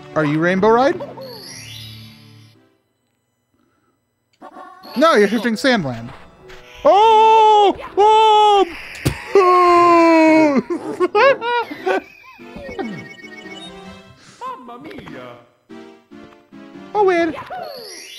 Are you Rainbow Ride? No, you're shifting Sandland. Oh! Oh! Mamma mia! Oh, weird.